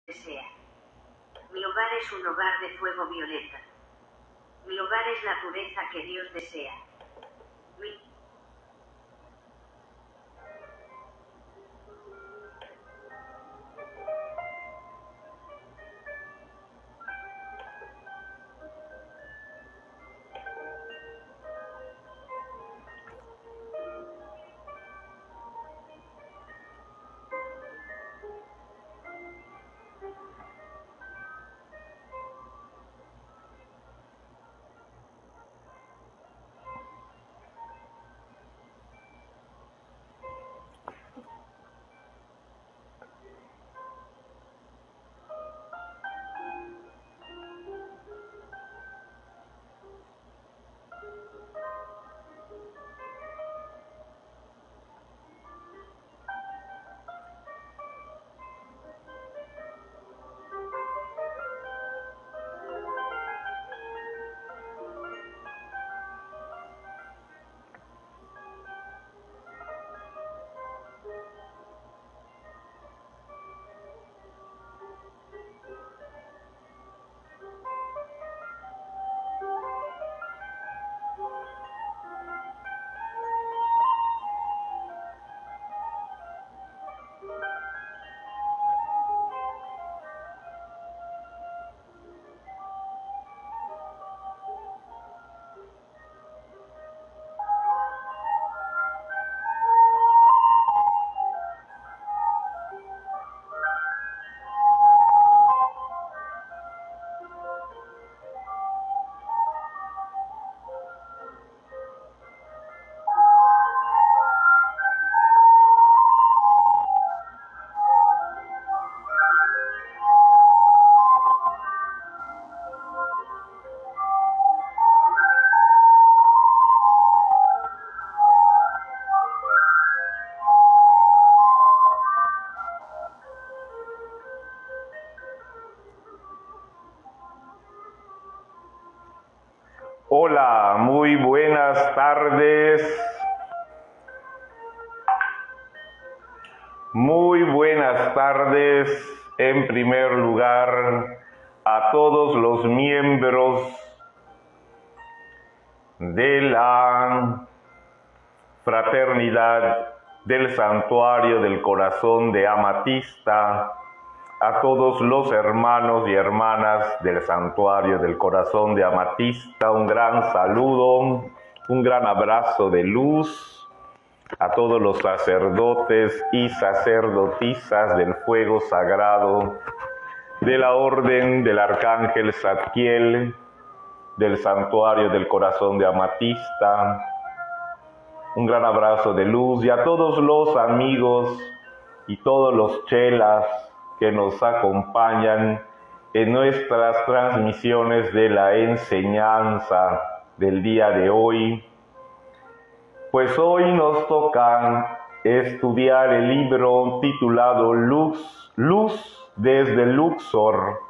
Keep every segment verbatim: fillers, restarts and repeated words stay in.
desea. Mi hogar es un hogar de fuego violeta. Mi hogar es la pureza que Dios desea. Mi Hola, muy buenas tardes. Muy buenas tardes, en primer lugar, a todos los miembros de la Fraternidad del Santuario del Corazón de Amatista, a todos los hermanos y hermanas del Santuario del Corazón de Amatista, un gran saludo, un gran abrazo de luz, a todos los sacerdotes y sacerdotisas del fuego sagrado, de la Orden del Arcángel Zadkiel, del Santuario del Corazón de Amatista, un gran abrazo de luz, y a todos los amigos y todos los chelas que nos acompañan en nuestras transmisiones de la enseñanza del día de hoy. Pues hoy nos toca estudiar el libro titulado Luz, Luz desde Luxor,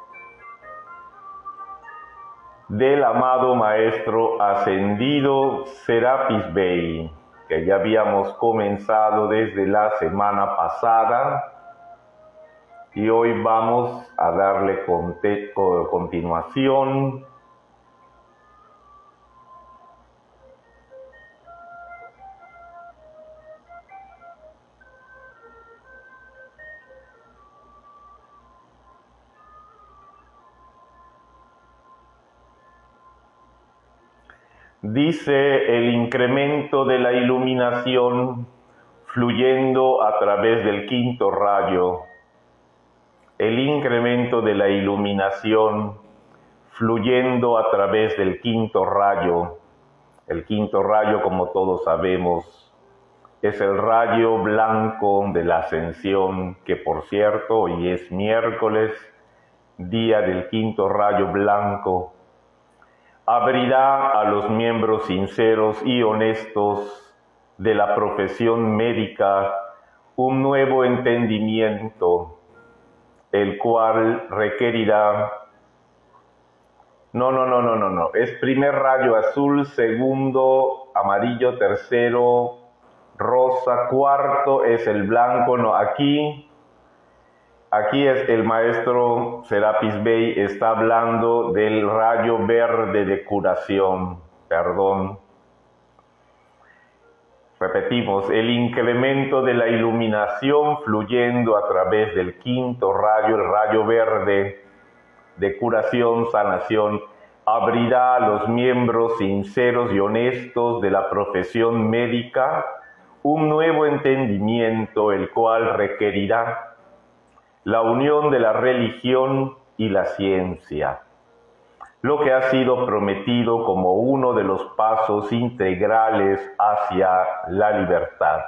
del amado Maestro Ascendido Serapis Bey, que ya habíamos comenzado desde la semana pasada, y hoy vamos a darle continuación. Dice: el incremento de la iluminación fluyendo a través del quinto rayo. El incremento de la iluminación fluyendo a través del quinto rayo. El quinto rayo, como todos sabemos, es el rayo blanco de la ascensión, que por cierto hoy es miércoles, día del quinto rayo blanco. Abrirá a los miembros sinceros y honestos de la profesión médica un nuevo entendimiento, el cual requerirá, no, no, no, no, no, no, es primer rayo azul, segundo amarillo, tercero rosa, cuarto es el blanco, no, aquí Aquí es el maestro Serapis Bey está hablando del rayo verde de curación, perdón. Repetimos, el incremento de la iluminación fluyendo a través del quinto rayo, el rayo verde de curación, sanación, abrirá a los miembros sinceros y honestos de la profesión médica un nuevo entendimiento, el cual requerirá la unión de la religión y la ciencia, lo que ha sido prometido como uno de los pasos integrales hacia la libertad.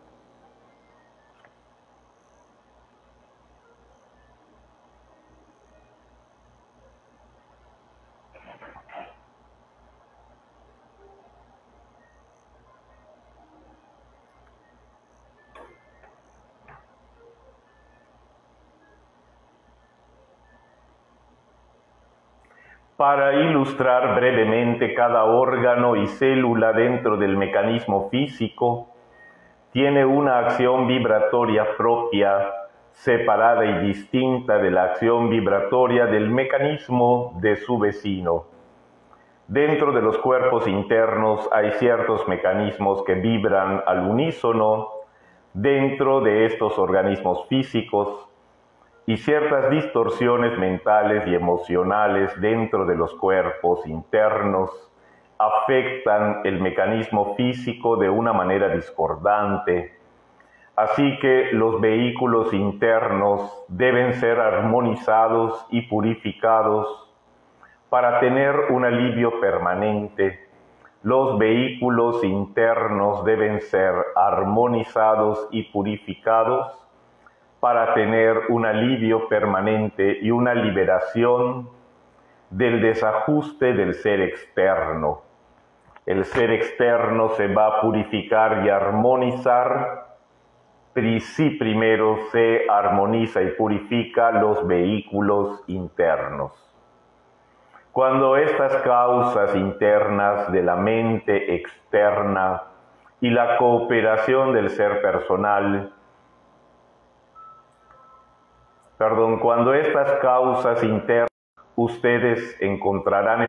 Para ilustrar brevemente cada órgano y célula dentro del mecanismo físico, tiene una acción vibratoria propia, separada y distinta de la acción vibratoria del mecanismo de su vecino. Dentro de los cuerpos internos hay ciertos mecanismos que vibran al unísono dentro de estos organismos físicos, y ciertas distorsiones mentales y emocionales dentro de los cuerpos internos afectan el mecanismo físico de una manera discordante. Así que los vehículos internos deben ser armonizados y purificados para tener un alivio permanente. Los vehículos internos deben ser armonizados y purificados para tener un alivio permanente y una liberación del desajuste del ser externo. El ser externo se va a purificar y armonizar si primero se armoniza y purifica los vehículos internos. Cuando estas causas internas de la mente externa y la cooperación del ser personal Perdón, cuando estas causas internas ustedes encontrarán,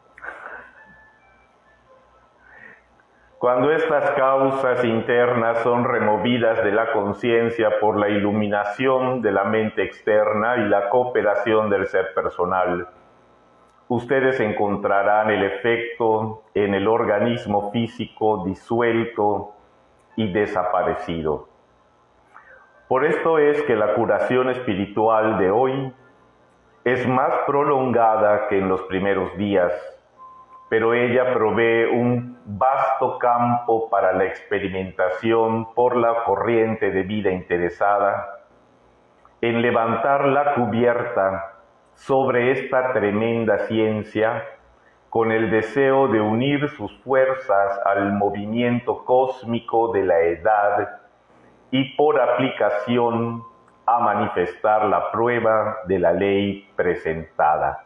cuando estas causas internas son removidas de la conciencia por la iluminación de la mente externa y la cooperación del ser personal, ustedes encontrarán el efecto en el organismo físico disuelto y desaparecido. Por esto es que la curación espiritual de hoy es más prolongada que en los primeros días, pero ella provee un vasto campo para la experimentación por la corriente de vida interesada en levantar la cubierta sobre esta tremenda ciencia con el deseo de unir sus fuerzas al movimiento cósmico de la edad y por aplicación a manifestar la prueba de la ley presentada.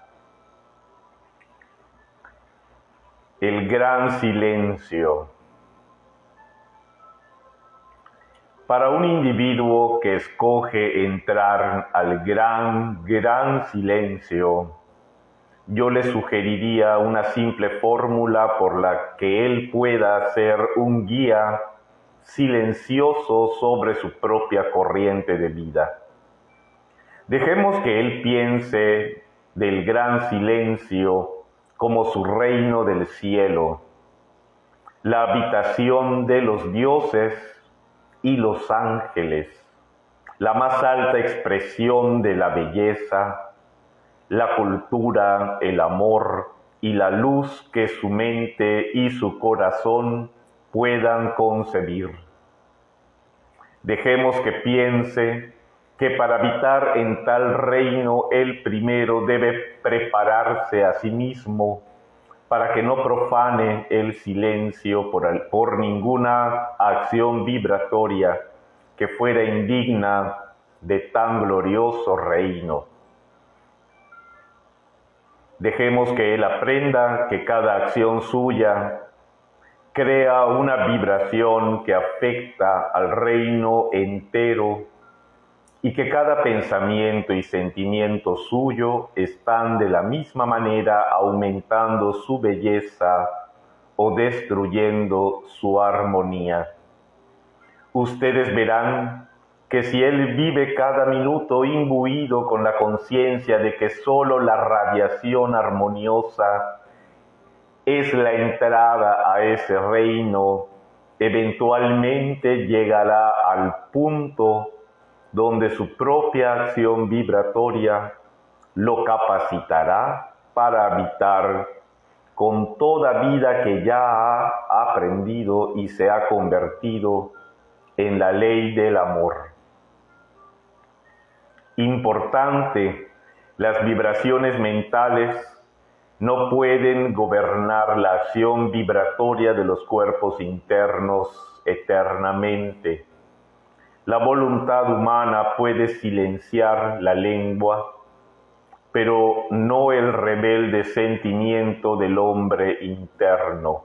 El gran silencio. Para un individuo que escoge entrar al gran, gran silencio, yo le sugeriría una simple fórmula por la que él pueda ser un guía silencioso sobre su propia corriente de vida. Dejemos que él piense del gran silencio como su reino del cielo, la habitación de los dioses y los ángeles, la más alta expresión de la belleza, la cultura, el amor y la luz que su mente y su corazón puedan concebir. Dejemos que piense que para habitar en tal reino él primero debe prepararse a sí mismo para que no profane el silencio por, el, por ninguna acción vibratoria que fuera indigna de tan glorioso reino. Dejemos que él aprenda que cada acción suya crea una vibración que afecta al reino entero y que cada pensamiento y sentimiento suyo están de la misma manera aumentando su belleza o destruyendo su armonía. Ustedes verán que si él vive cada minuto imbuido con la conciencia de que sólo la radiación armoniosa es la entrada a ese reino, eventualmente llegará al punto donde su propia acción vibratoria lo capacitará para habitar con toda vida que ya ha aprendido y se ha convertido en la ley del amor. Importante, las vibraciones mentales no pueden gobernar la acción vibratoria de los cuerpos internos eternamente. La voluntad humana puede silenciar la lengua, pero no el rebelde sentimiento del hombre interno.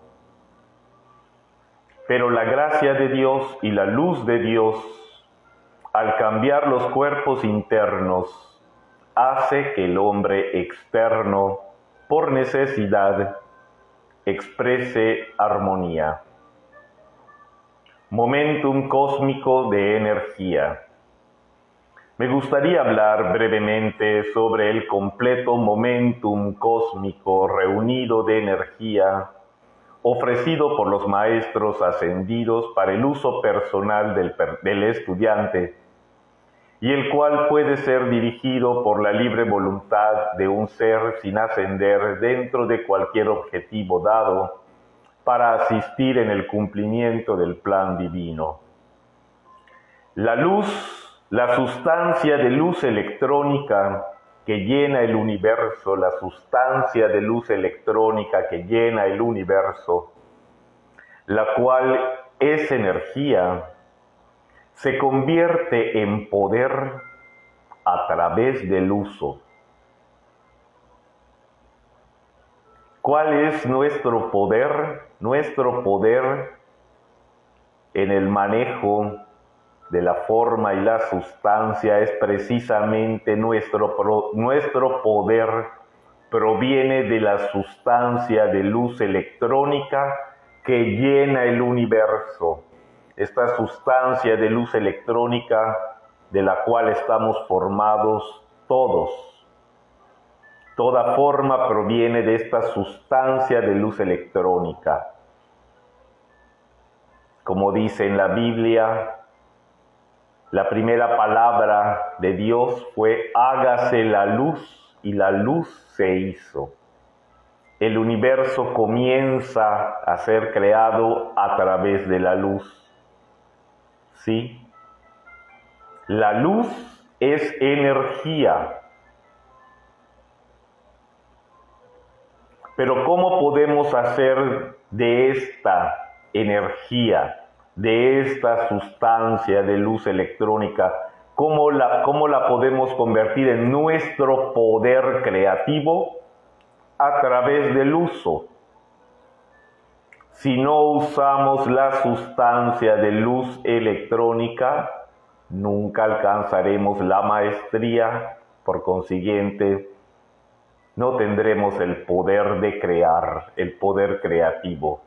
Pero la gracia de Dios y la luz de Dios, al cambiar los cuerpos internos, hace que el hombre externo, por necesidad, exprese armonía. Momentum cósmico de energía. Me gustaría hablar brevemente sobre el completo momentum cósmico reunido de energía ofrecido por los maestros ascendidos para el uso personal del, del estudiante, y el cual puede ser dirigido por la libre voluntad de un ser sin ascender dentro de cualquier objetivo dado para asistir en el cumplimiento del plan divino. La luz, la sustancia de luz electrónica que llena el universo, la sustancia de luz electrónica que llena el universo, la cual es energía, se convierte en poder a través del uso. ¿Cuál es nuestro poder? Nuestro poder en el manejo de la forma y la sustancia es precisamente nuestro, nuestro poder proviene de la sustancia de luz electrónica que llena el universo. Esta sustancia de luz electrónica de la cual estamos formados todos. Toda forma proviene de esta sustancia de luz electrónica. Como dice en la Biblia, la primera palabra de Dios fue hágase la luz, y la luz se hizo. El universo comienza a ser creado a través de la luz. ¿Sí? La luz es energía. Pero ¿cómo podemos hacer de esta energía, de esta sustancia de luz electrónica, cómo la, cómo la podemos convertir en nuestro poder creativo? A través del uso. Si no usamos la sustancia de luz electrónica, nunca alcanzaremos la maestría, por consiguiente, no tendremos el poder de crear, el poder creativo.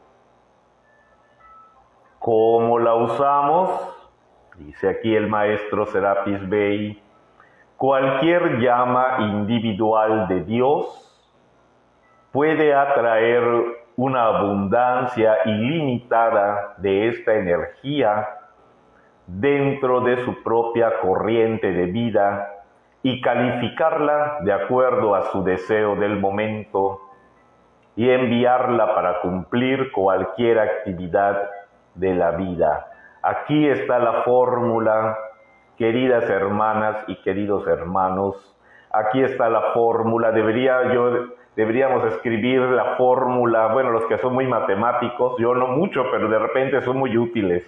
¿Cómo la usamos? Dice aquí el maestro Serapis Bey, cualquier llama individual de Dios puede atraer una abundancia ilimitada de esta energía dentro de su propia corriente de vida y calificarla de acuerdo a su deseo del momento y enviarla para cumplir cualquier actividad de la vida. Aquí está la fórmula, queridas hermanas y queridos hermanos. Aquí está la fórmula. Debería yo, deberíamos escribir la fórmula. Bueno, los que son muy matemáticos, yo no mucho, pero de repente son muy útiles.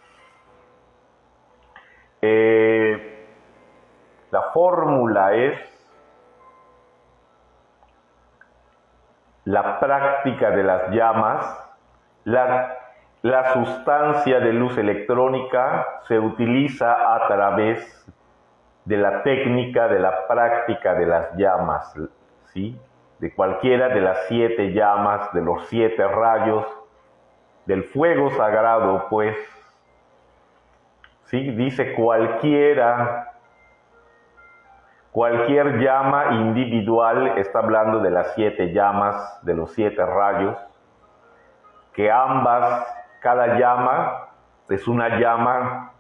Eh, la fórmula es la práctica de las llamas. La, la sustancia de luz electrónica se utiliza a través de la técnica, de la práctica de las llamas, ¿sí? De cualquiera de las siete llamas, de los siete rayos, del fuego sagrado, pues, ¿sí? Dice cualquiera, cualquier llama individual, está hablando de las siete llamas, de los siete rayos, que ambas, cada llama es una llama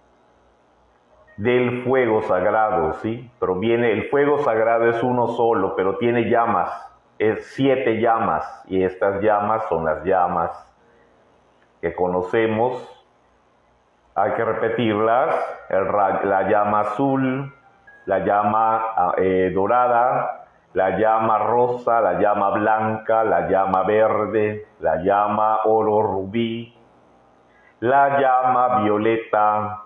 del fuego sagrado, ¿sí? Proviene, el fuego sagrado es uno solo, pero tiene llamas, es siete llamas, y estas llamas son las llamas que conocemos. Hay que repetirlas: el, la llama azul, la llama eh, dorada, la llama rosa, la llama blanca, la llama verde, la llama oro rubí, la llama violeta.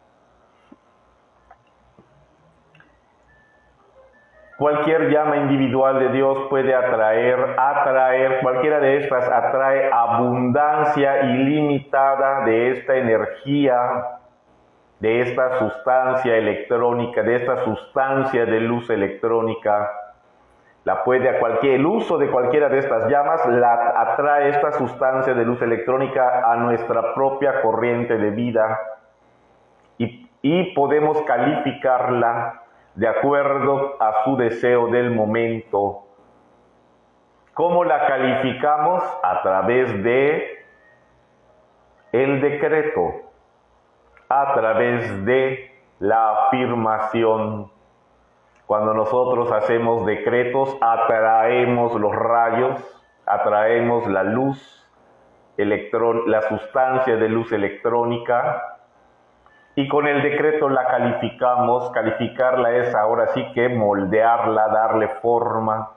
Cualquier llama individual de Dios puede atraer, atraer, cualquiera de estas atrae abundancia ilimitada de esta energía, de esta sustancia electrónica, de esta sustancia de luz electrónica. La puede a cualquier, el uso de cualquiera de estas llamas la atrae esta sustancia de luz electrónica a nuestra propia corriente de vida y, y podemos calificarla de acuerdo a su deseo del momento. ¿Cómo la calificamos? A través de el decreto, a través de la afirmación. Cuando nosotros hacemos decretos, atraemos los rayos, atraemos la luz, electrón, la sustancia de luz electrónica, y con el decreto la calificamos. Calificarla es ahora sí que moldearla, darle forma.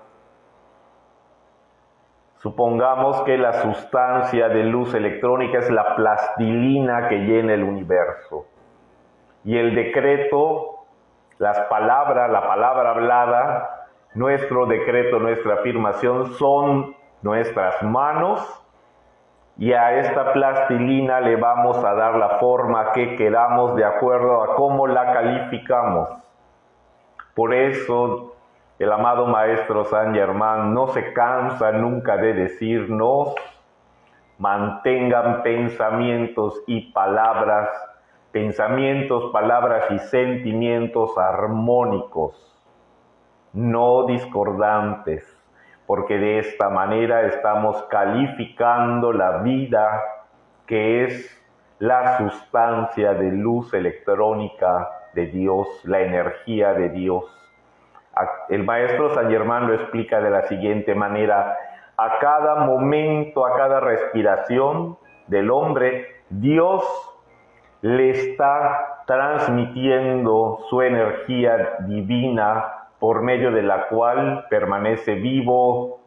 Supongamos que la sustancia de luz electrónica es la plastilina que llena el universo. Y el decreto, las palabras, la palabra hablada, nuestro decreto, nuestra afirmación son nuestras manos, y a esta plastilina le vamos a dar la forma que queramos de acuerdo a cómo la calificamos. Por eso el amado Maestro Saint Germain no se cansa nunca de decirnos: mantengan pensamientos y palabras, pensamientos, palabras y sentimientos armónicos, no discordantes, porque de esta manera estamos calificando la vida, que es la sustancia de luz electrónica de Dios, la energía de Dios. El Maestro Saint Germain lo explica de la siguiente manera: a cada momento, a cada respiración del hombre, Dios le está transmitiendo su energía divina, por medio de la cual permanece vivo.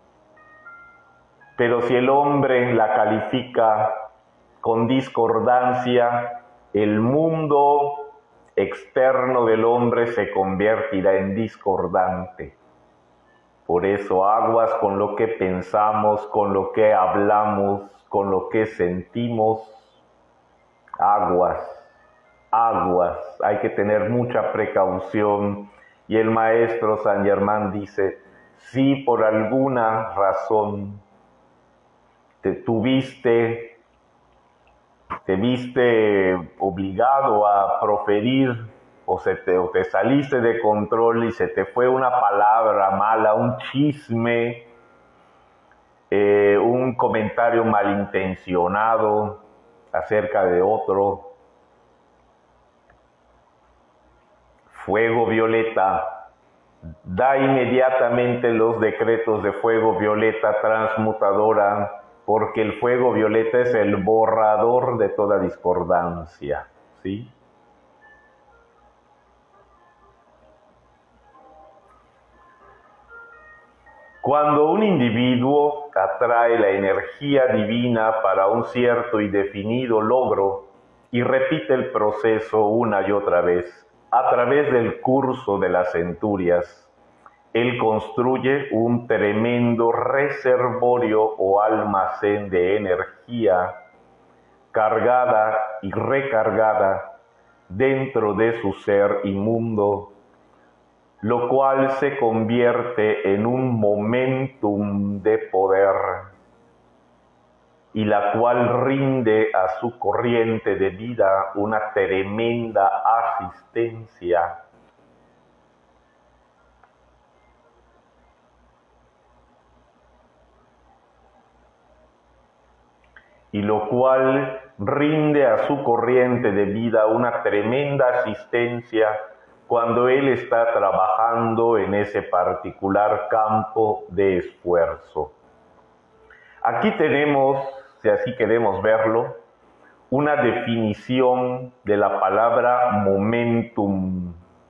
Pero si el hombre la califica con discordancia, el mundo externo del hombre se convertirá en discordante. Por eso, aguas con lo que pensamos, con lo que hablamos, con lo que sentimos. Aguas, aguas, hay que tener mucha precaución. Y el Maestro Saint Germain dice: si por alguna razón te tuviste, te viste obligado a proferir, o, se te, o te saliste de control y se te fue una palabra mala, un chisme, eh, un comentario malintencionado acerca de otro, fuego violeta, da inmediatamente los decretos de fuego violeta transmutadora, porque el fuego violeta es el borrador de toda discordancia, ¿sí? Cuando un individuo atrae la energía divina para un cierto y definido logro y repite el proceso una y otra vez, a través del curso de las centurias, él construye un tremendo reservorio o almacén de energía cargada y recargada dentro de su ser inmundo, lo cual se convierte en un momentum de poder y la cual rinde a su corriente de vida una tremenda asistencia. Y lo cual rinde a su corriente de vida una tremenda asistencia cuando él está trabajando en ese particular campo de esfuerzo. Aquí tenemos, si así queremos verlo, una definición de la palabra momentum.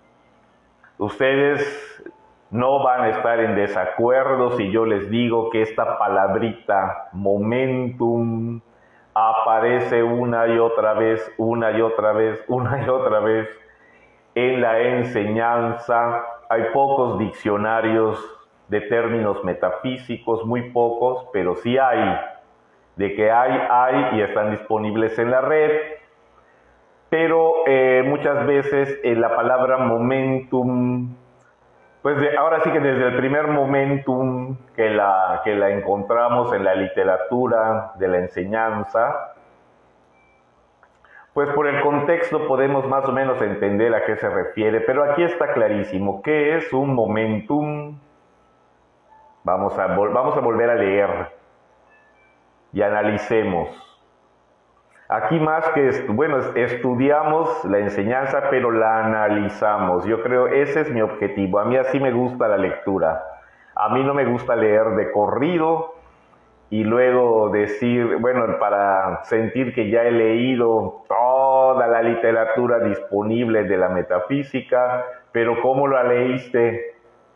Ustedes no van a estar en desacuerdo si yo les digo que esta palabrita momentum aparece una y otra vez, una y otra vez, una y otra vez en la enseñanza. Hay pocos diccionarios de términos metafísicos, muy pocos, pero sí hay. De que hay, hay y están disponibles en la red. Pero eh, muchas veces eh, la palabra momentum, pues de, ahora sí que desde el primer momentum que la, que la encontramos en la literatura de la enseñanza, pues por el contexto podemos más o menos entender a qué se refiere, pero aquí está clarísimo. ¿Qué es un momentum? Vamos a, vamos a volver a leer y analicemos. Aquí más que, bueno, estudiamos la enseñanza, pero la analizamos. Yo creo ese es mi objetivo. A mí así me gusta la lectura. A mí no me gusta leer de corrido y luego decir, bueno, para sentir que ya he leído toda la literatura disponible de la metafísica, pero ¿cómo la leíste?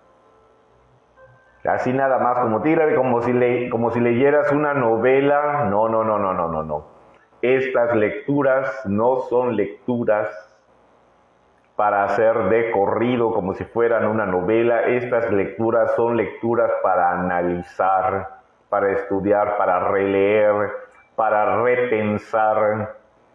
Así nada más, como tira, como si, le, como si leyeras una novela. No, no, no, no, no, no, no. Estas lecturas no son lecturas para hacer de corrido como si fueran una novela. Estas lecturas son lecturas para analizar, para estudiar, para releer, para repensar.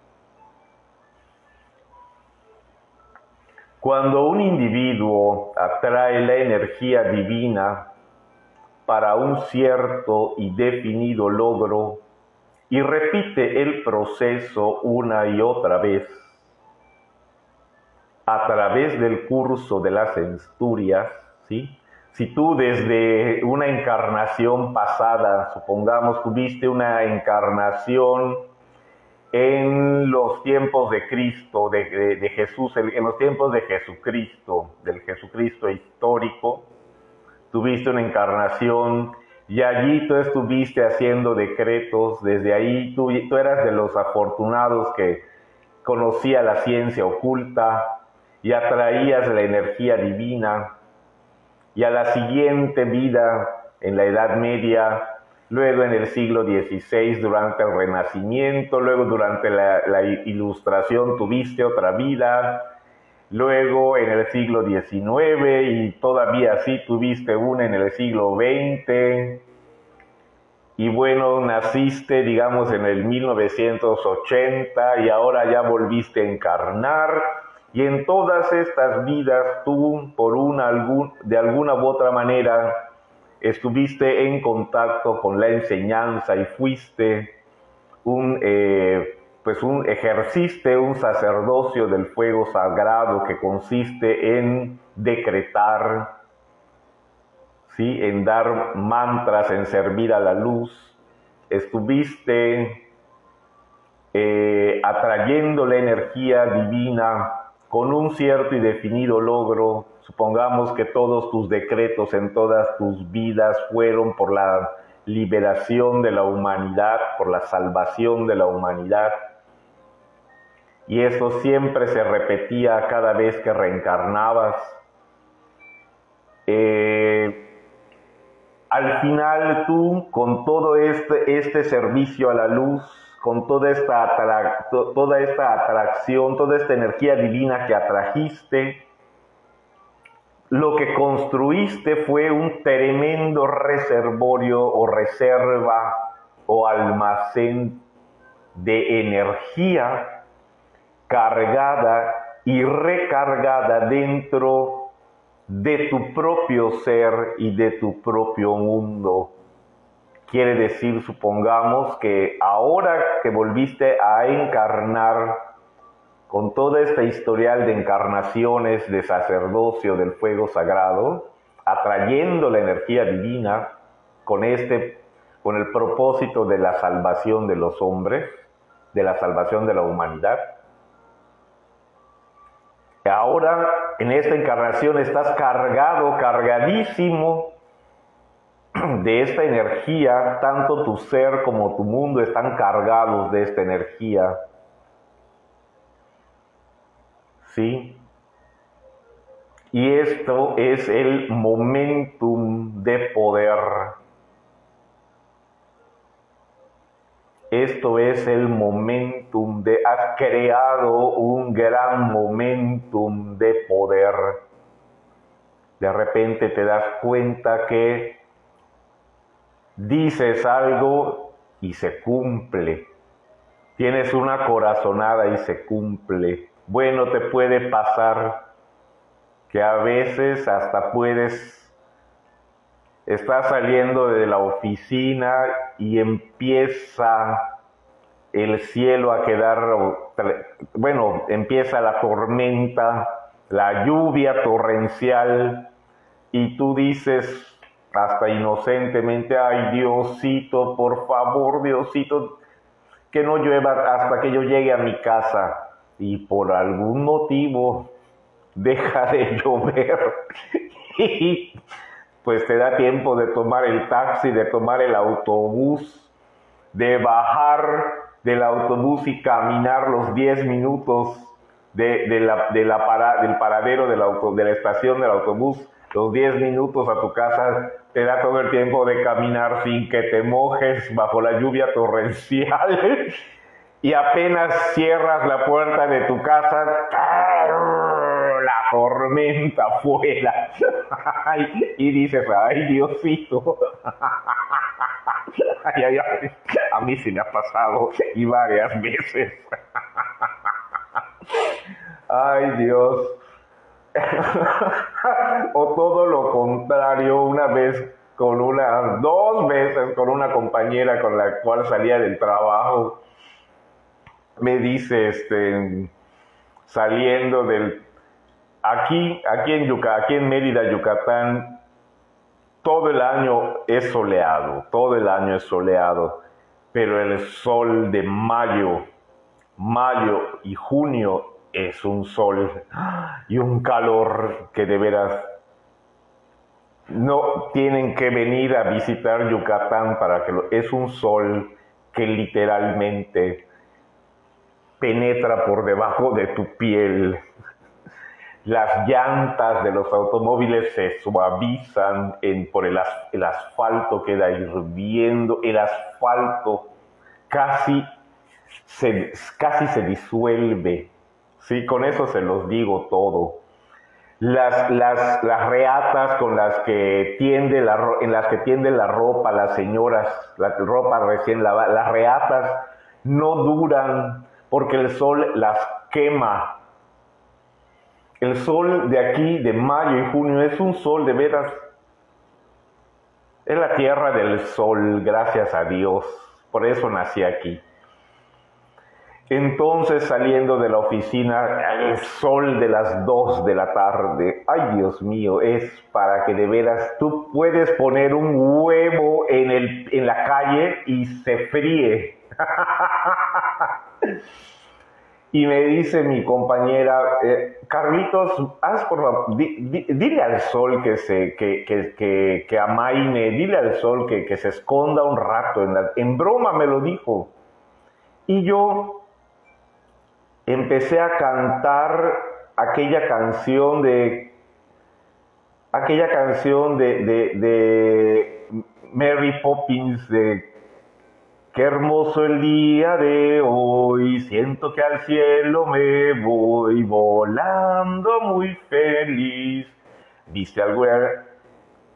Cuando un individuo atrae la energía divina para un cierto y definido logro y repite el proceso una y otra vez, a través del curso de las centurias, ¿sí? Si tú desde una encarnación pasada, supongamos, tuviste una encarnación en los tiempos de Cristo, de, de, de Jesús, en los tiempos de Jesucristo, del Jesucristo histórico, tuviste una encarnación y allí tú estuviste haciendo decretos. Desde ahí tú, tú eras de los afortunados que conocía la ciencia oculta y atraías la energía divina. Y a la siguiente vida, en la Edad Media, luego en el siglo dieciséis, durante el Renacimiento, luego durante la, la Ilustración tuviste otra vida, luego en el siglo diecinueve y todavía así tuviste una en el siglo veinte. Y bueno, naciste, digamos, en el mil novecientos ochenta y ahora ya volviste a encarnar. Y en todas estas vidas tú, por una, algún, de alguna u otra manera, estuviste en contacto con la enseñanza y fuiste un, eh, pues un, ejerciste un sacerdocio del fuego sagrado que consiste en decretar, ¿sí? En dar mantras, en servir a la luz. Estuviste eh, atrayendo la energía divina con un cierto y definido logro. Supongamos que todos tus decretos en todas tus vidas fueron por la liberación de la humanidad, por la salvación de la humanidad. Y eso siempre se repetía cada vez que reencarnabas. Eh, al final tú, con todo este, este servicio a la luz, con toda esta, atra toda esta atracción, toda esta energía divina que atrajiste, lo que construiste fue un tremendo reservorio o reserva o almacén de energía cargada y recargada dentro de tu propio ser y de tu propio mundo. Quiere decir, supongamos que ahora que volviste a encarnar con toda esta historial de encarnaciones de sacerdocio del fuego sagrado, atrayendo la energía divina con este, con el propósito de la salvación de los hombres, de la salvación de la humanidad. Ahora, en esta encarnación, estás cargado, cargadísimo de esta energía. Tanto tu ser como tu mundo están cargados de esta energía. ¿Sí? Y esto es el momentum de poder. Esto es el momentum de, has creado un gran momentum de poder. De repente te das cuenta que dices algo y se cumple. Tienes una corazonada y se cumple. Bueno, te puede pasar que a veces hasta puedes, estás saliendo de la oficina y empieza el cielo a quedar, bueno, empieza la tormenta, la lluvia torrencial, y tú dices hasta inocentemente, ay Diosito, por favor Diosito, que no llueva hasta que yo llegue a mi casa. Y por algún motivo deja de llover y pues te da tiempo de tomar el taxi, de tomar el autobús, de bajar del autobús y caminar los diez minutos de, de la, de la para, del paradero del auto, de la estación del autobús, los diez minutos a tu casa. Te da todo el tiempo de caminar sin que te mojes bajo la lluvia torrencial. Y apenas cierras la puerta de tu casa, la tormenta afuera. Y dices, ay Diosito. Ay, ay, ay. A mí sí me ha pasado y varias veces. Ay Dios. O todo lo contrario, una vez con una, dos veces con una compañera con la cual salía del trabajo, me dice, este, saliendo del, aquí, aquí en Yucatán, aquí en Mérida, Yucatán, todo el año es soleado, todo el año es soleado, pero el sol de mayo, mayo y junio es un sol y un calor que de veras no tienen que venir a visitar Yucatán para que lo, es un sol que literalmente penetra por debajo de tu piel. Las llantas de los automóviles se suavizan en, por el, as, el asfalto queda hirviendo, el asfalto casi se, casi se disuelve. Sí, con eso se los digo todo. Las, las, las reatas con las que tiende la, en las que tiende la ropa las señoras, la ropa recién lavada, las reatas no duran porque el sol las quema. El sol de aquí, de mayo y junio, es un sol de veras. Es la tierra del sol, gracias a Dios. Por eso nací aquí. Entonces, saliendo de la oficina, el sol de las dos de la tarde, ay Dios mío, es para que de veras tú puedes poner un huevo en, el, en la calle y se fríe. Y me dice mi compañera, eh, Carlitos, haz por favor, di, di, dile al sol que se que, que, que, que amaine, dile al sol que, que se esconda un rato. En, la, en broma me lo dijo. Y yo empecé a cantar aquella canción de aquella canción de, de, de Mary Poppins, de qué hermoso el día de hoy, siento que al cielo me voy volando muy feliz. ¿Viste algo?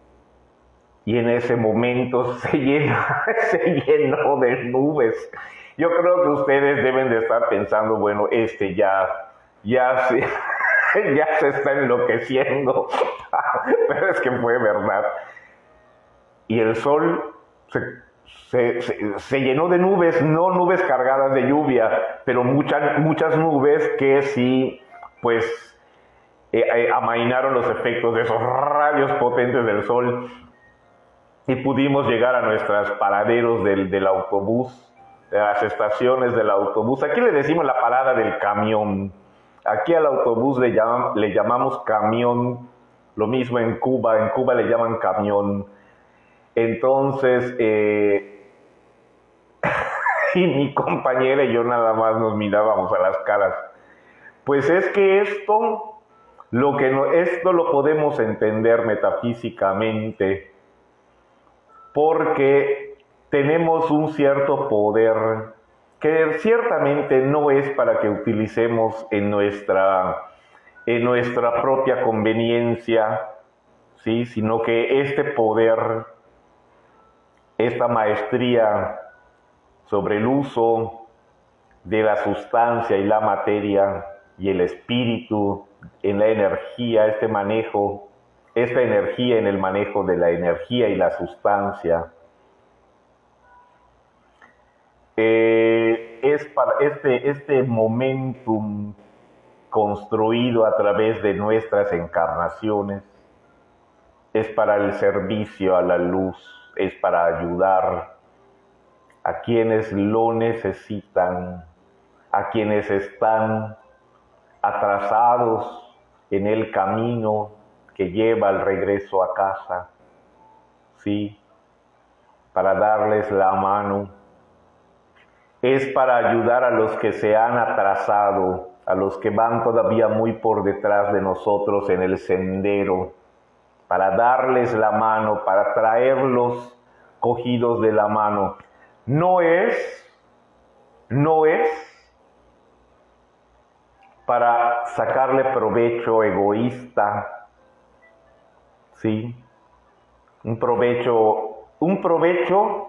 Y en ese momento se llenó, se llenó de nubes. Yo creo que ustedes deben de estar pensando, bueno, este ya, ya se, ya se está enloqueciendo. Pero es que fue verdad. Y el sol se, se, se, se llenó de nubes, no nubes cargadas de lluvia, pero muchas, muchas nubes que sí, pues, eh, eh, amainaron los efectos de esos rayos potentes del sol. Y pudimos llegar a nuestros paraderos del, del autobús, de las estaciones del autobús. Aquí le decimos la parada del camión. Aquí al autobús le, llaman, le llamamos camión. Lo mismo en Cuba. En Cuba le llaman camión. Entonces, eh, y mi compañera y yo nada más nos mirábamos a las caras. Pues es que esto, lo que no, esto lo podemos entender metafísicamente, porque tenemos un cierto poder que ciertamente no es para que utilicemos en nuestra, en nuestra propia conveniencia, ¿sí? Sino que este poder, esta maestría sobre el uso de la sustancia y la materia y el espíritu en la energía, este manejo, esta energía en el manejo de la energía y la sustancia, eh, es para este, este momentum construido a través de nuestras encarnaciones, es para el servicio a la luz, es para ayudar a quienes lo necesitan, a quienes están atrasados en el camino que lleva al regreso a casa, ¿sí? Para darles la mano. Es para ayudar a los que se han atrasado, a los que van todavía muy por detrás de nosotros en el sendero, para darles la mano, para traerlos cogidos de la mano. No es, no es para sacarle provecho egoísta, ¿sí? Un provecho, un provecho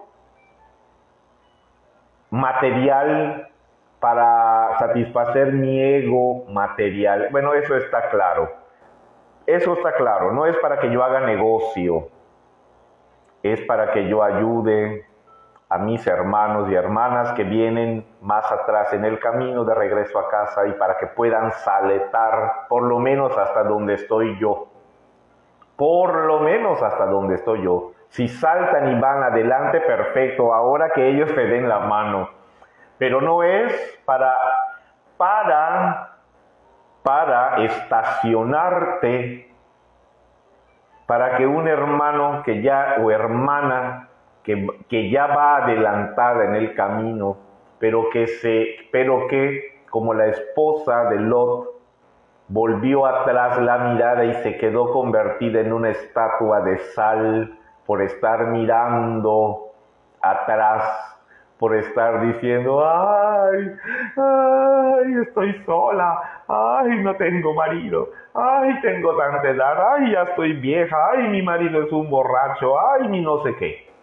material para satisfacer mi ego material. Bueno, eso está claro. Eso está claro. No es para que yo haga negocio. Es para que yo ayude a mis hermanos y hermanas que vienen más atrás en el camino de regreso a casa y para que puedan saletar por lo menos hasta donde estoy yo. Por lo menos hasta donde estoy yo. Si saltan y van adelante, perfecto, ahora que ellos te den la mano. Pero no es para, para, para estacionarte, para que un hermano que ya, o hermana, que, que ya va adelantada en el camino, pero que, se, pero que, como la esposa de Lot, volvió atrás la mirada y se quedó convertida en una estatua de sal, por estar mirando atrás, por estar diciendo, ay, ay, estoy sola, ay, no tengo marido, ay, tengo tanta edad, ay, ya estoy vieja, ay, mi marido es un borracho, ay, mi no sé qué.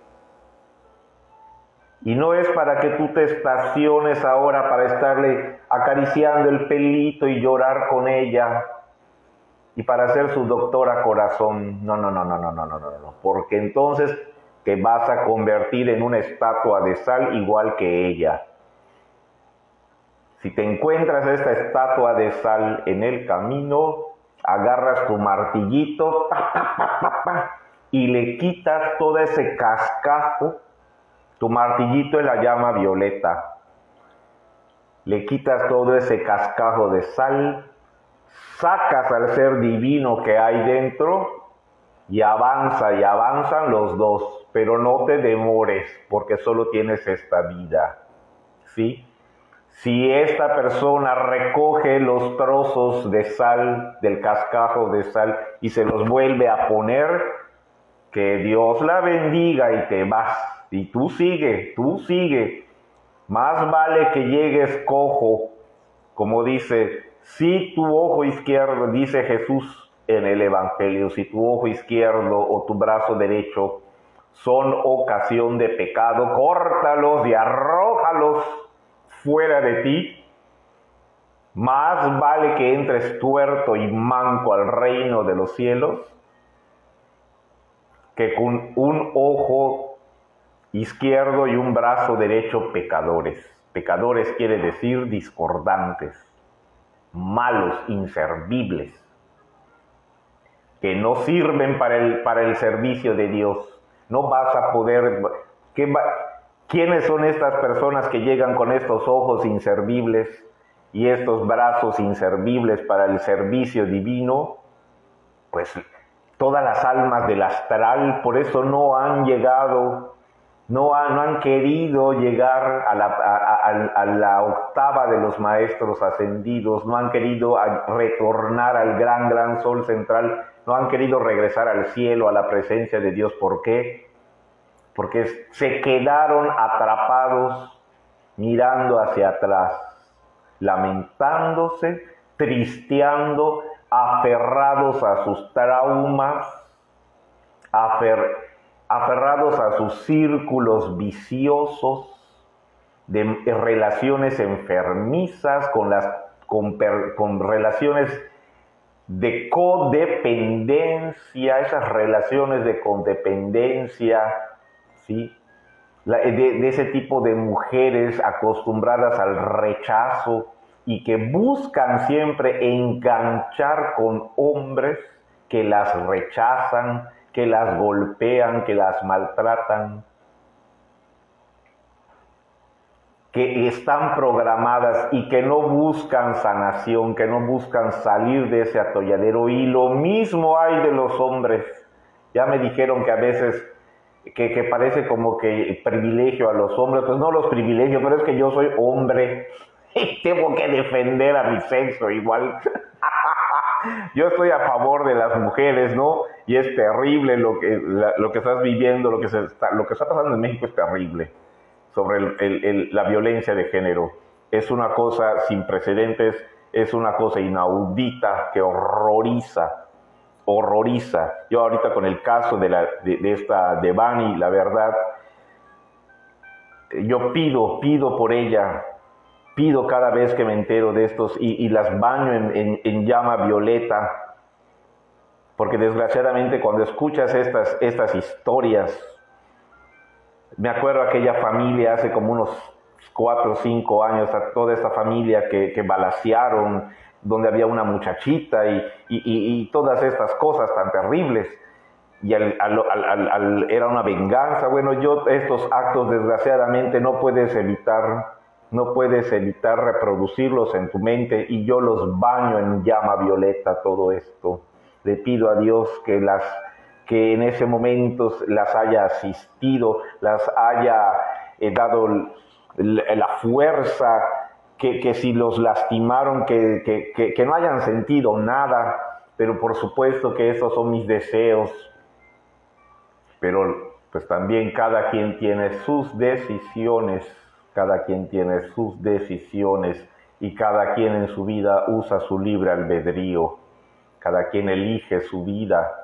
Y no es para que tú te estaciones ahora para estarle acariciando el pelito y llorar con ella, y para ser su doctora corazón. No, no, no, no, no, no, no, no, no. Porque entonces te vas a convertir en una estatua de sal igual que ella. Si te encuentras esta estatua de sal en el camino, agarras tu martillito pa, pa, pa, pa, pa, y le quitas todo ese cascajo. Tu martillito es la llama violeta. Le quitas todo ese cascajo de sal, sacas al ser divino que hay dentro y avanza y avanzan los dos, pero no te demores porque solo tienes esta vida, ¿sí? Si esta persona recoge los trozos de sal, del cascajo de sal, y se los vuelve a poner, que Dios la bendiga y te vas. Y tú sigue, tú sigue. Más vale que llegues cojo, como dice, si tu ojo izquierdo, dice Jesús en el Evangelio, si tu ojo izquierdo o tu brazo derecho son ocasión de pecado, córtalos y arrójalos fuera de ti, más vale que entres tuerto y manco al reino de los cielos, que con un ojo izquierdo y un brazo derecho pecadores. Pecadores quiere decir discordantes, malos, inservibles, que no sirven para el, para el servicio de Dios. No vas a poder... ¿qué va, ¿Quiénes son estas personas que llegan con estos ojos inservibles y estos brazos inservibles para el servicio divino? Pues todas las almas del astral, por eso no han llegado, no, han, no han querido llegar a la, a, a, a la octava de los maestros ascendidos, no han querido retornar al gran, gran sol central, no han querido regresar al cielo, a la presencia de Dios. ¿Por qué? Porque se quedaron atrapados mirando hacia atrás, lamentándose, tristeando, aferrados a sus traumas, afer, aferrados a sus círculos viciosos, de relaciones enfermizas, con, las, con, con relaciones de codependencia, esas relaciones de codependencia, ¿sí? La, de, de ese tipo de mujeres acostumbradas al rechazo y que buscan siempre enganchar con hombres que las rechazan, que las golpean, que las maltratan, que están programadas y que no buscan sanación, que no buscan salir de ese atolladero. Y lo mismo hay de los hombres. Ya me dijeron que a veces que, que parece como que privilegio a los hombres, pues no los privilegio, pero es que yo soy hombre y tengo que defender a mi sexo igual. Yo estoy a favor de las mujeres, ¿no? Y es terrible lo que, la, lo que estás viviendo, lo que, se está, lo que está pasando en México es terrible. Sobre el, el, el, la violencia de género. Es una cosa sin precedentes, es una cosa inaudita que horroriza, horroriza. Yo ahorita con el caso de, la, de, de esta Devani, la verdad, yo pido, pido por ella, pido cada vez que me entero de estos y, y las baño en, en, en llama violeta, porque desgraciadamente cuando escuchas estas, estas historias, me acuerdo aquella familia hace como unos cuatro o cinco años, a toda esta familia que, que balacearon, donde había una muchachita y, y, y, y todas estas cosas tan terribles. Y al, al, al, al, era una venganza. Bueno, yo estos actos desgraciadamente no puedes evitar, no puedes evitar reproducirlos en tu mente y yo los baño en llama violeta todo esto. Le pido a Dios que las... que en ese momento las haya asistido, las haya eh, dado la fuerza, que, que si los lastimaron, que, que, que, que no hayan sentido nada, pero por supuesto que esos son mis deseos, pero pues también cada quien tiene sus decisiones, cada quien tiene sus decisiones y cada quien en su vida usa su libre albedrío, cada quien elige su vida.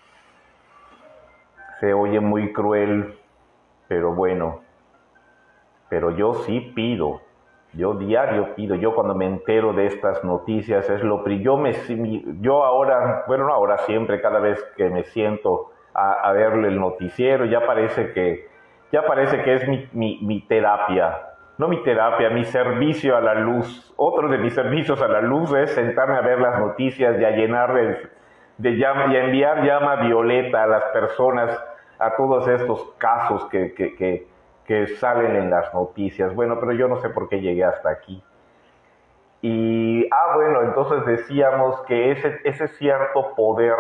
Se oye muy cruel, pero bueno, pero yo sí pido, yo diario pido, yo cuando me entero de estas noticias es lo primero, yo, me, yo ahora, bueno no ahora, siempre, cada vez que me siento a, a verle el noticiero, ya parece que, ya parece que es mi, mi, mi terapia, no mi terapia, mi servicio a la luz. Otro de mis servicios a la luz es sentarme a ver las noticias y a llenar de, de llama, y a enviar llama violeta a las personas, a todos estos casos que, que, que, que salen en las noticias. Bueno, pero yo no sé por qué llegué hasta aquí. Y, ah, bueno, entonces decíamos que ese, ese cierto poder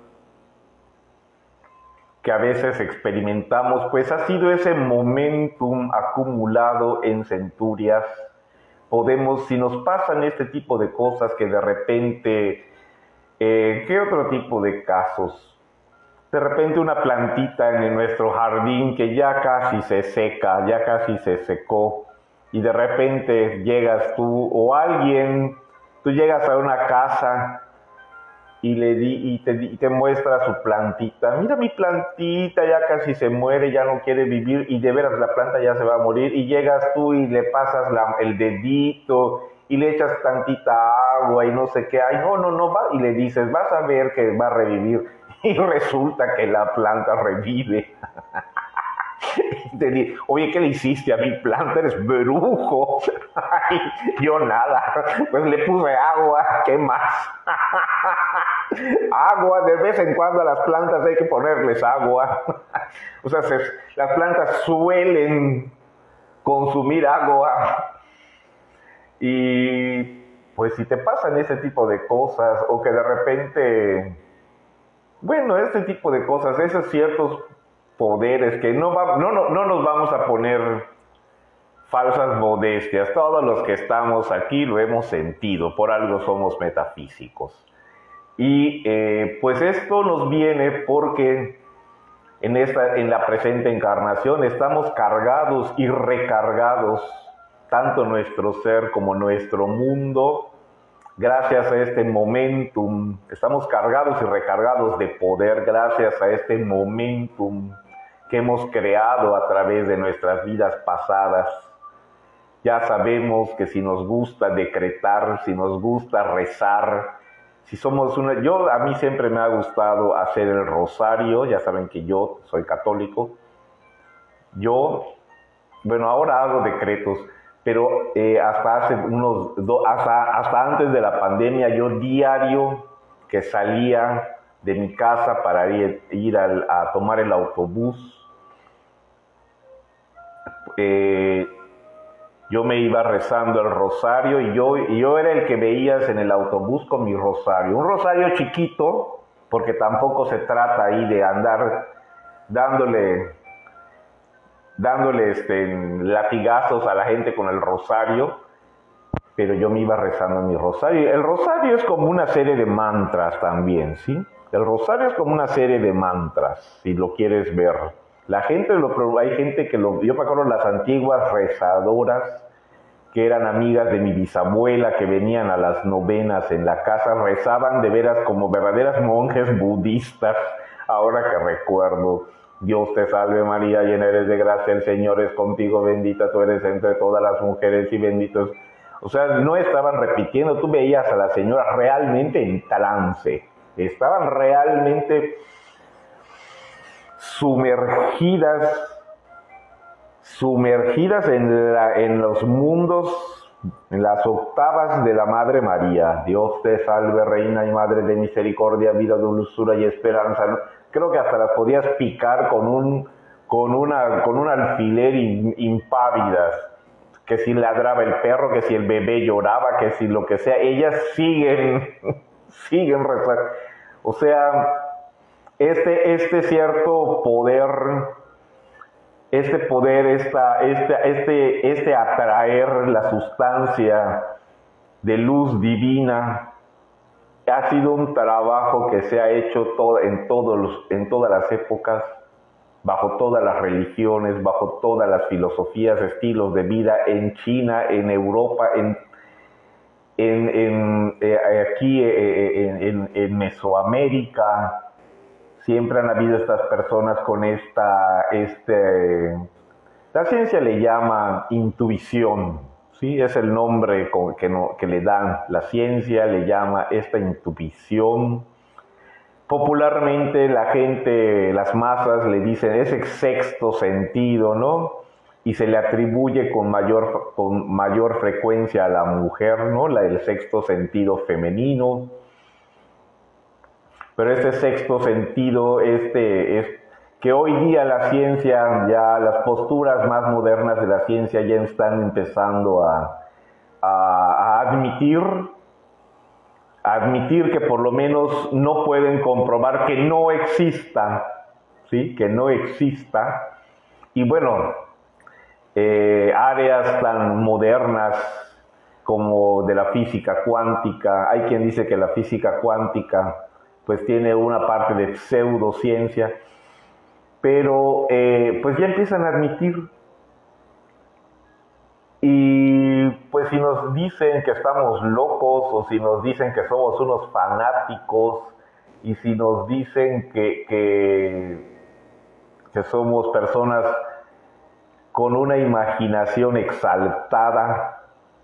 que a veces experimentamos, pues ha sido ese momentum acumulado en centurias. Podemos, si nos pasan este tipo de cosas que de repente, eh, ¿qué otro tipo de casos? De repente una plantita en nuestro jardín que ya casi se seca, ya casi se secó, y de repente llegas tú o alguien, tú llegas a una casa y, le di, y, te, y te muestra su plantita. Mira mi plantita, ya casi se muere, ya no quiere vivir, y de veras la planta ya se va a morir, y llegas tú y le pasas la, el dedito, y le echas tantita agua y no sé qué, ay, no, no, no, va, y le dices, vas a ver que va a revivir, y resulta que la planta revive. Te digo, oye, ¿qué le hiciste a mi planta? Eres brujo. Ay, yo nada, pues le puse agua, ¿qué más? Agua, de vez en cuando a las plantas hay que ponerles agua. O sea, se, las plantas suelen consumir agua. Y pues si te pasan ese tipo de cosas, o que de repente, bueno, este tipo de cosas, esos ciertos poderes que no, va, no, no, no nos vamos a poner falsas modestias, todos los que estamos aquí lo hemos sentido, por algo somos metafísicos. Y eh, pues esto nos viene porque en, esta, en la presente encarnación estamos cargados y recargados, tanto nuestro ser como nuestro mundo, gracias a este momentum. Estamos cargados y recargados de poder gracias a este momentum que hemos creado a través de nuestras vidas pasadas. Ya sabemos que si nos gusta decretar, si nos gusta rezar, si somos una... Yo, a mí siempre me ha gustado hacer el rosario, ya saben que yo soy católico. Yo, bueno, ahora hago decretos, pero eh, hasta hace unos... Do, hasta, hasta antes de la pandemia, yo diario que salía de mi casa para ir, ir al, a tomar el autobús, eh, yo me iba rezando el rosario y yo, y yo era el que veías en el autobús con mi rosario. Un rosario chiquito, porque tampoco se trata ahí de andar dándole, dándole este, latigazos a la gente con el rosario, pero yo me iba rezando mi rosario. El rosario es como una serie de mantras también, ¿sí? El rosario es como una serie de mantras, si lo quieres ver. La gente, lo, hay gente que lo... Yo me acuerdo las antiguas rezadoras, que eran amigas de mi bisabuela, que venían a las novenas en la casa, rezaban de veras como verdaderas monjes budistas. Ahora que recuerdo, Dios te salve María, llena eres de gracia, el Señor es contigo, bendita tú eres entre todas las mujeres y benditos... O sea, no estaban repitiendo, tú veías a las señoras realmente en trance, estaban realmente sumergidas, sumergidas en, la, en los mundos, en las octavas de la Madre María. Dios te salve, Reina y Madre de misericordia, vida, dulzura y esperanza. Creo que hasta las podías picar con un, con una, con un alfiler impávidas. Que si ladraba el perro, que si el bebé lloraba, que si lo que sea, ellas siguen, siguen rezando. O sea, este, este cierto poder, este poder, esta, este, este, este atraer la sustancia de luz divina, ha sido un trabajo que se ha hecho todo, en, todos los, en todas las épocas, bajo todas las religiones, bajo todas las filosofías, estilos de vida, en China, en Europa, en, en, en eh, aquí eh, en, en, en Mesoamérica. Siempre han habido estas personas con esta, este, la ciencia le llama intuición, ¿sí? Es el nombre que, no, que le dan, la ciencia le llama esta intuición. Popularmente la gente, las masas le dicen ese sexto sentido, ¿no? Y se le atribuye con mayor, con mayor frecuencia a la mujer, ¿no? La, el sexto sentido femenino. Pero este sexto sentido, este, es que hoy día la ciencia, ya las posturas más modernas de la ciencia ya están empezando a, a, a admitir, a admitir que por lo menos no pueden comprobar que no exista, ¿sí? Que no exista. Y bueno, eh, áreas tan modernas como de la física cuántica, hay quien dice que la física cuántica pues tiene una parte de pseudociencia, pero eh, pues ya empiezan a admitir. Y pues si nos dicen que estamos locos o si nos dicen que somos unos fanáticos, y si nos dicen que, que, que somos personas con una imaginación exaltada,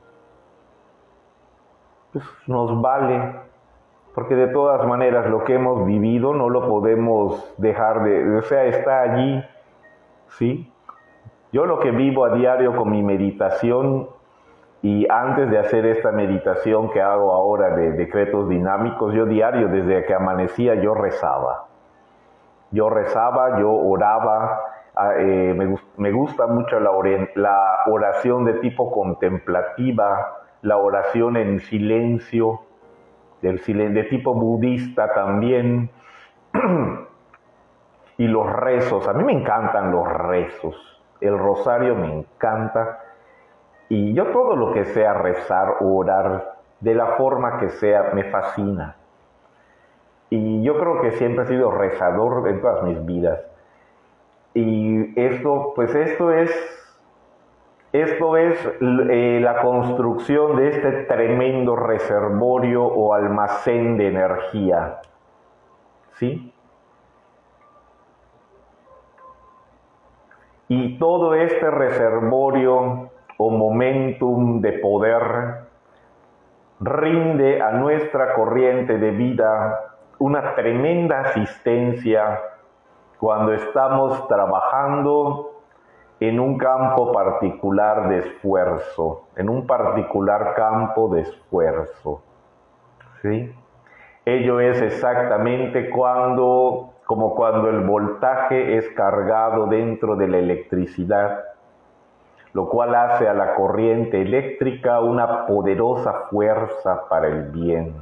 pues nos vale, porque de todas maneras lo que hemos vivido no lo podemos dejar de, o sea, está allí, ¿sí? Yo lo que vivo a diario con mi meditación, y antes de hacer esta meditación que hago ahora de decretos dinámicos, yo diario desde que amanecía yo rezaba. Yo rezaba, yo oraba, eh, me, me gusta mucho la, la oración de tipo contemplativa, la oración en silencio, del silen de tipo budista también, y los rezos. A mí me encantan los rezos, el rosario me encanta, y yo todo lo que sea rezar o orar, de la forma que sea, me fascina. Y yo creo que siempre he sido rezador en todas mis vidas. Y esto, pues esto es, esto es eh, la construcción de este tremendo reservorio o almacén de energía, ¿sí? Y todo este reservorio o momentum de poder rinde a nuestra corriente de vida una tremenda asistencia cuando estamos trabajando en un campo particular de esfuerzo, en un particular campo de esfuerzo, ¿sí? Ello es exactamente cuando, como cuando el voltaje es cargado dentro de la electricidad, lo cual hace a la corriente eléctrica una poderosa fuerza para el bien.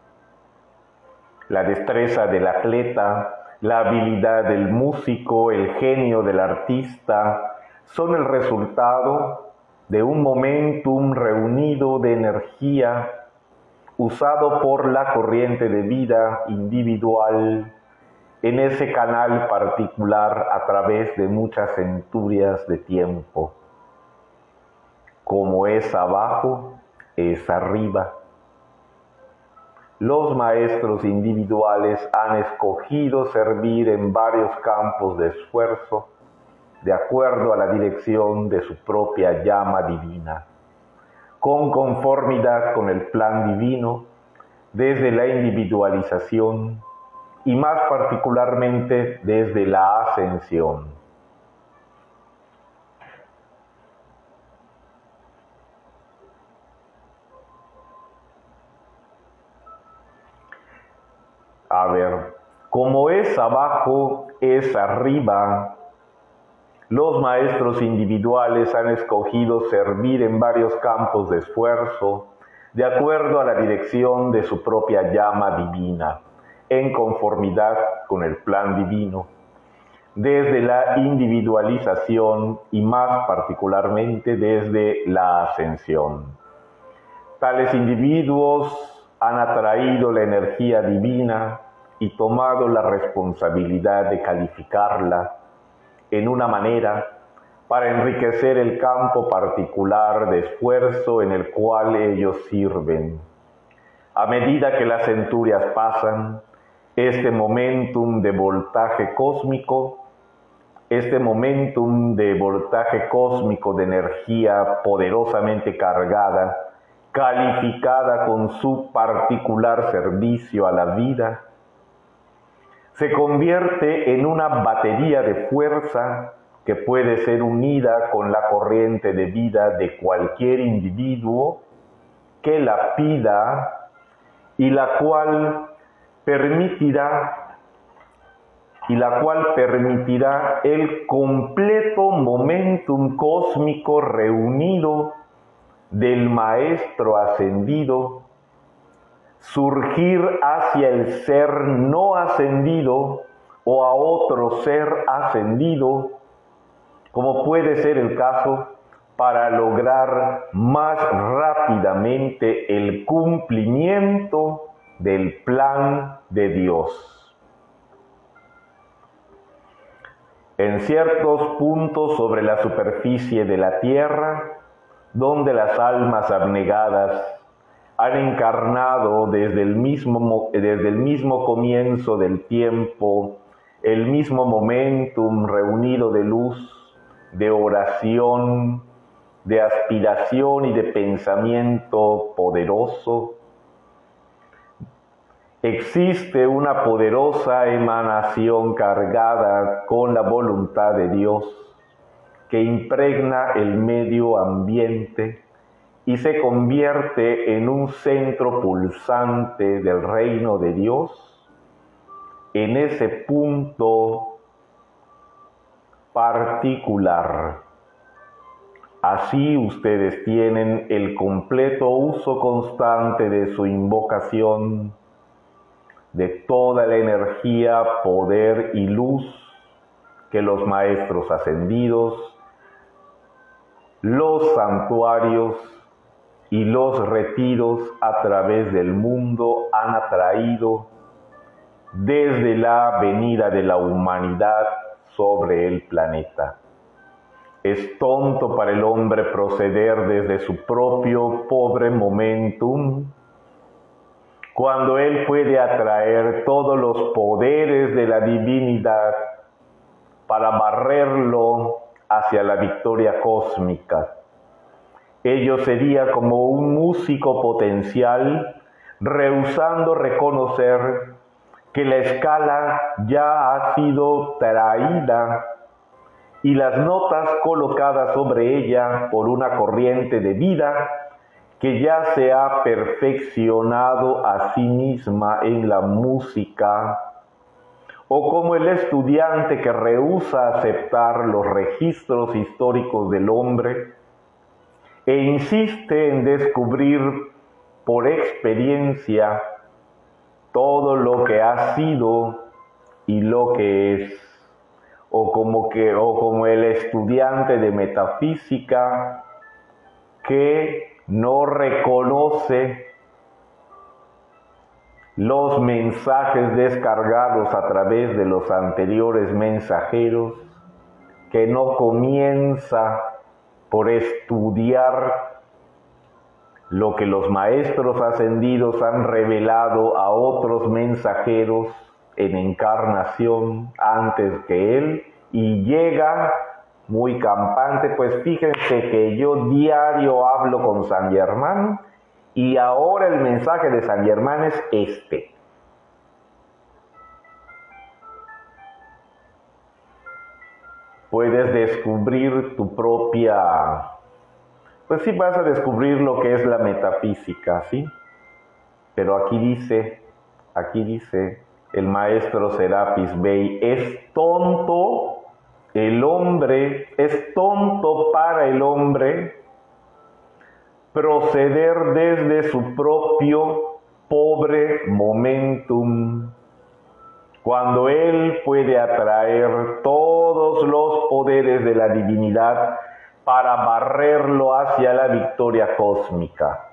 La destreza del atleta, la habilidad del músico, el genio del artista, son el resultado de un momentum reunido de energía usado por la corriente de vida individual en ese canal particular a través de muchas centurias de tiempo. Como es abajo, es arriba. Los maestros individuales han escogido servir en varios campos de esfuerzo de acuerdo a la dirección de su propia llama divina, con conformidad con el plan divino, desde la individualización y más particularmente desde la ascensión. A ver, como es abajo, es arriba. Los maestros individuales han escogido servir en varios campos de esfuerzo, de acuerdo a la dirección de su propia llama divina, en conformidad con el plan divino, desde la individualización y más particularmente desde la ascensión. Tales individuos han atraído la energía divina y tomado la responsabilidad de calificarla en una manera para enriquecer el campo particular de esfuerzo en el cual ellos sirven. A medida que las centurias pasan, este momentum de voltaje cósmico, este momentum de voltaje cósmico de energía poderosamente cargada, calificada con su particular servicio a la vida, se convierte en una batería de fuerza que puede ser unida con la corriente de vida de cualquier individuo que la pida y la cual permitirá y la cual permitirá el completo momentum cósmico reunido del maestro ascendido surgir hacia el ser no ascendido o a otro ser ascendido, como puede ser el caso, para lograr más rápidamente el cumplimiento del plan de Dios. En ciertos puntos sobre la superficie de la tierra, donde las almas abnegadas han encarnado desde el mismo, desde el mismo comienzo del tiempo, el mismo momentum reunido de luz, de oración, de aspiración y de pensamiento poderoso. Existe una poderosa emanación cargada con la voluntad de Dios que impregna el medio ambiente y se convierte en un centro pulsante del reino de Dios. En ese punto particular, así ustedes tienen el completo uso constante de su invocación, de toda la energía, poder y luz que los maestros ascendidos, los santuarios y los retiros a través del mundo han atraído desde la venida de la humanidad sobre el planeta. Es tonto para el hombre proceder desde su propio pobre momentum, cuando él puede atraer todos los poderes de la divinidad para barrerlo hacia la victoria cósmica. Ello sería como un músico potencial rehusando reconocer que la escala ya ha sido traída y las notas colocadas sobre ella por una corriente de vida que ya se ha perfeccionado a sí misma en la música, o como el estudiante que rehúsa aceptar los registros históricos del hombre e insiste en descubrir por experiencia todo lo que ha sido y lo que es, o como, que, o como el estudiante de metafísica que no reconoce los mensajes descargados a través de los anteriores mensajeros, que no comienza por estudiar lo que los maestros ascendidos han revelado a otros mensajeros en encarnación antes que él, y llega muy campante. Pues fíjense que yo diario hablo con San Germán y ahora el mensaje de San Germán es este. Puedes descubrir tu propia... Pues sí, vas a descubrir lo que es la metafísica, ¿sí? Pero aquí dice, aquí dice el maestro Serapis Bey, es tonto el hombre, es tonto para el hombre proceder desde su propio pobre momentum, cuando él puede atraer todos los poderes de la divinidad para barrerlo hacia la victoria cósmica.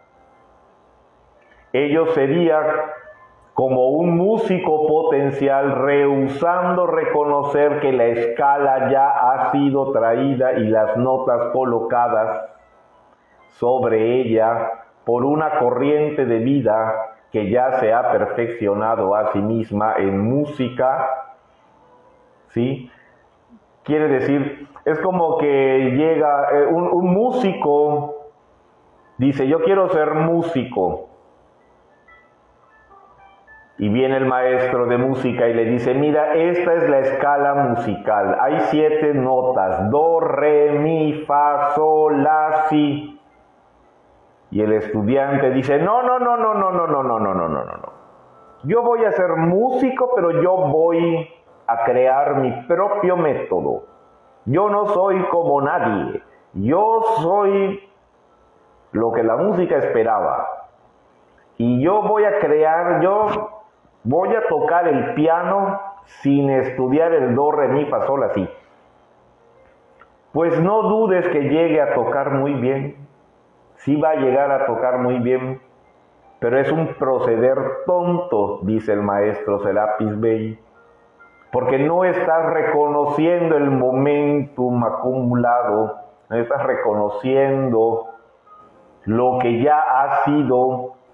Ello sería como un músico potencial rehusando reconocer que la escala ya ha sido traída y las notas colocadas sobre ella por una corriente de vida que ya se ha perfeccionado a sí misma en música, ¿sí? Quiere decir, es como que llega eh, un, un músico, dice, yo quiero ser músico. Y viene el maestro de música y le dice, mira, esta es la escala musical. Hay siete notas, do, re, mi, fa, sol, la, si. Y el estudiante dice, no, no, no, no, no, no, no, no, no, no, no, no. Yo voy a ser músico, pero yo voy a crear mi propio método. Yo no soy como nadie. Yo soy lo que la música esperaba. Y yo voy a crear, yo voy a tocar el piano sin estudiar el do, re, mi, fa, sol, así. Pues no dudes que llegue a tocar muy bien. Sí va a llegar a tocar muy bien, pero es un proceder tonto, dice el maestro Serapis Bey, porque no estás reconociendo el momentum acumulado, no estás reconociendo lo que ya ha sido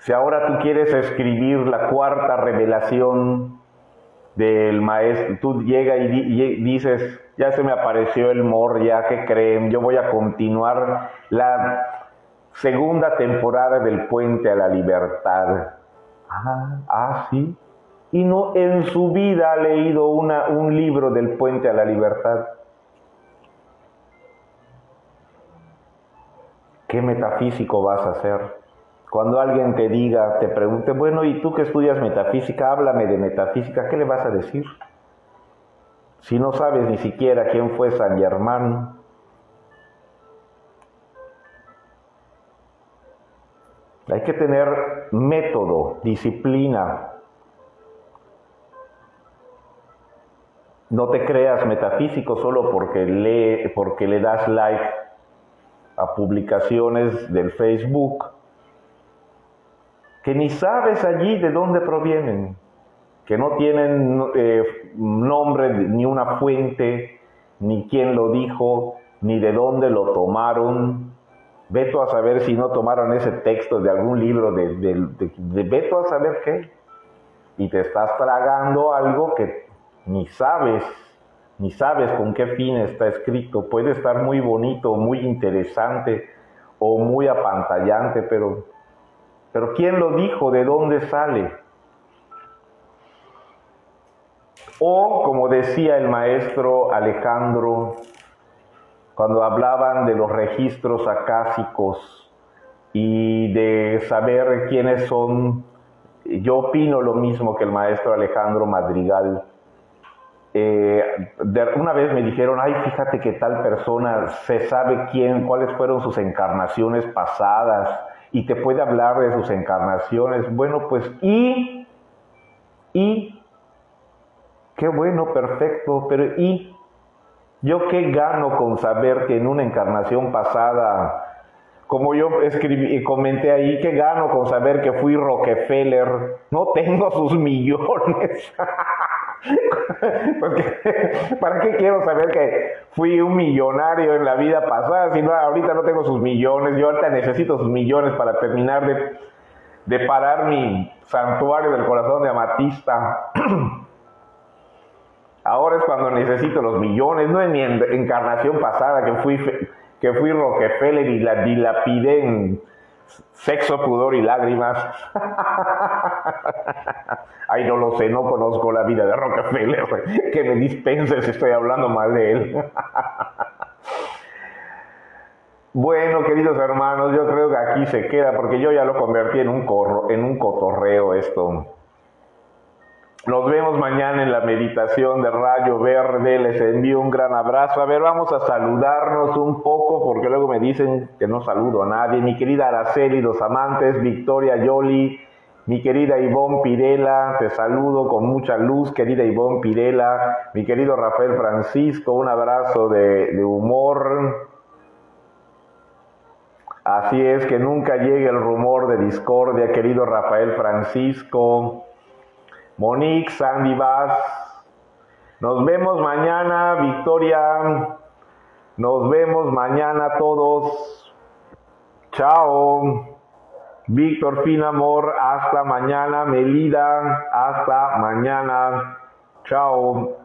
Si ahora tú quieres escribir la cuarta revelación del maestro, tú llegas y, di y dices, ya se me apareció el Moria, ¿qué creen? Yo voy a continuar la segunda temporada del Puente a la Libertad. Ah, ah, sí. Y no en su vida ha leído una, un libro del Puente a la Libertad. ¿Qué metafísico vas a hacer? Cuando alguien te diga, te pregunte, bueno, ¿y tú que estudias metafísica? Háblame de metafísica, ¿qué le vas a decir? Si no sabes ni siquiera quién fue San Germán. Hay que tener método, disciplina. No te creas metafísico solo porque, lee, porque le das like a publicaciones del Facebook, que ni sabes allí de dónde provienen, que no tienen eh, nombre, ni una fuente, ni quién lo dijo, ni de dónde lo tomaron. Veto a saber si no tomaron ese texto de algún libro, de, de, de, de veto a saber qué. Y te estás tragando algo que ni sabes, ni sabes con qué fin está escrito. Puede estar muy bonito, muy interesante o muy apantallante, pero, pero ¿quién lo dijo? ¿De dónde sale? O, como decía el maestro Alejandro, cuando hablaban de los registros acásicos y de saber quiénes son, yo opino lo mismo que el maestro Alejandro Madrigal. Eh, de, una vez me dijeron, ay, fíjate que tal persona se sabe quién, cuáles fueron sus encarnaciones pasadas y te puede hablar de sus encarnaciones. Bueno, pues, y, y, qué bueno, perfecto, pero y, ¿yo qué gano con saber que en una encarnación pasada, como yo escribí y comenté ahí, qué gano con saber que fui Rockefeller? No tengo sus millones. Porque, ¿para qué quiero saber que fui un millonario en la vida pasada? Si no, ahorita no tengo sus millones, yo ahorita necesito sus millones para terminar de, de parar mi santuario del corazón de amatista. Ahora es cuando necesito los millones, no en mi encarnación pasada que fui, que fui Rockefeller y la dilapidé en sexo, pudor y lágrimas. Ay, no lo sé, no conozco la vida de Rockefeller, que me dispense si estoy hablando mal de él. Bueno, queridos hermanos, yo creo que aquí se queda, porque yo ya lo convertí en un, corro, en un cotorreo esto. Nos vemos mañana en la meditación de Rayo Verde. Les envío un gran abrazo. A ver, vamos a saludarnos un poco, porque luego me dicen que no saludo a nadie. Mi querida Araceli, los amantes, Victoria Yoli, mi querida Ivonne Pirela, te saludo con mucha luz, querida Ivonne Pirela. Mi querido Rafael Francisco, un abrazo de, de humor. Así es, que nunca llegue el rumor de discordia, querido Rafael Francisco. Monique, Sandy Vaz, nos vemos mañana, Victoria, nos vemos mañana todos, chao, Víctor Finamor, hasta mañana, Melida, hasta mañana, chao.